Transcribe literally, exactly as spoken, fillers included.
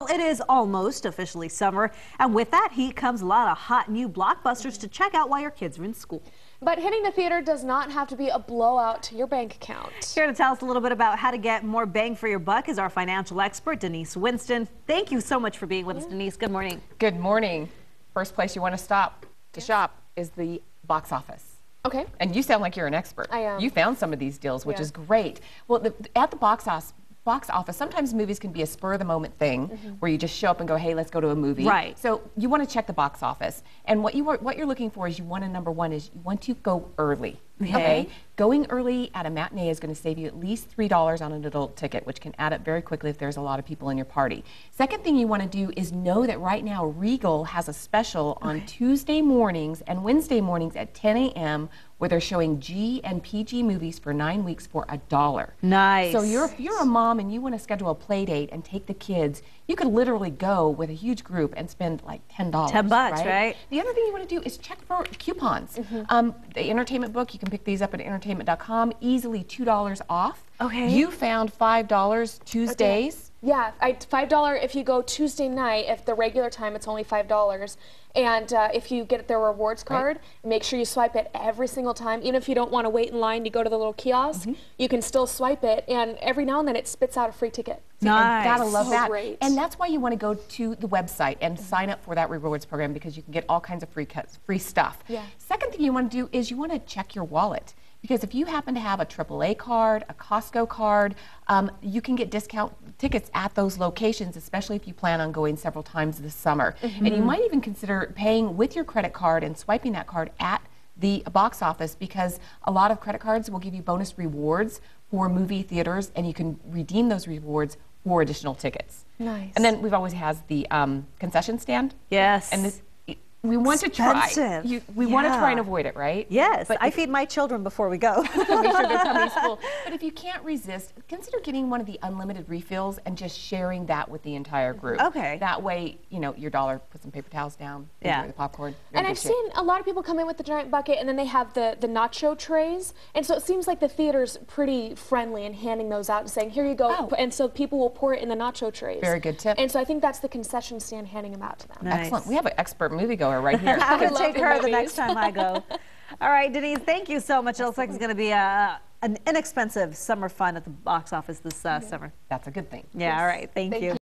It is almost officially summer, and with that heat comes a lot of hot new blockbusters to check out while your kids are in school. But hitting the theater does not have to be a blowout to your bank account. Here to tell us a little bit about how to get more bang for your buck is our financial expert, Denise Winston. Thank you so much for being with yeah. us, Denise. Good morning. Good morning. First place you want to stop to yeah. shop is the box office. Okay. And you sound like you're an expert. I am. You found some of these deals, which yeah. is great. Well, the, at the box office, box office, sometimes movies can be a spur-of-the-moment thing mm-hmm. where you just show up and go, hey, let's go to a movie. Right. So you want to check the box office. And what, you are, what you're looking for is you want to, number one, is you want to go early. Okay. okay? Going early at a matinee is going to save you at least three dollars on an adult ticket, which can add up very quickly if there's a lot of people in your party. Second thing you want to do is know that right now Regal has a special on okay. Tuesday mornings and Wednesday mornings at ten A M where they're showing G and P G movies for nine weeks for a dollar. Nice. So you're, if you're a mom and you want to schedule a play date and take the kids, you could literally go with a huge group and spend like ten dollars. Ten bucks, right? right? The other thing you want to do is check for coupons. Mm-hmm. um, the Entertainment Book, you can pick these up at entertainment dot com, easily two dollars off. Okay. You found five dollars Tuesdays. Okay. Yeah, I, five dollars if you go Tuesday night. If the regular time, it's only five dollars. And uh, if you get their rewards card, right. make sure you swipe it every single time. Even if you don't want to wait in line, you go to the little kiosk, mm-hmm. you can still swipe it, and every now and then it spits out a free ticket. Nice. And gotta love so that. Great. And that's why you want to go to the website and mm-hmm. sign up for that rewards program, because you can get all kinds of free cuts, free stuff. Yeah. Second thing you want to do is you want to check your wallet. Because if you happen to have a triple A card, a Costco card, um, you can get discount tickets at those locations, especially if you plan on going several times this summer. Mm-hmm. And you might even consider paying with your credit card and swiping that card at the box office, because a lot of credit cards will give you bonus rewards for movie theaters, and you can redeem those rewards for additional tickets. Nice. And then we've always has the um, concession stand. Yes. And this, we want Expensive. to try. You, we yeah. want to try and avoid it, right? Yes. But I if, feed my children before we go. make sure they're coming to school. But if you can't resist, consider getting one of the unlimited refills and just sharing that with the entire group. Okay. That way, you know, your dollar, put some paper towels down, yeah. enjoy the popcorn. And I've shape. seen a lot of people come in with the giant bucket, and then they have the, the nacho trays. And so it seems like the theater's pretty friendly in handing those out and saying, here you go. Oh. And so people will pour it in the nacho trays. Very good tip. And so I think that's the concession stand handing them out to them. Nice. Excellent. We have an expert moviegoer right here. Take her the next time I go. All right, Denise, thank you so much. It looks like it's going to be a, an inexpensive summer fun at the box office this uh, summer. That's a good thing. Yeah, yes. all right. Thank, thank you. you.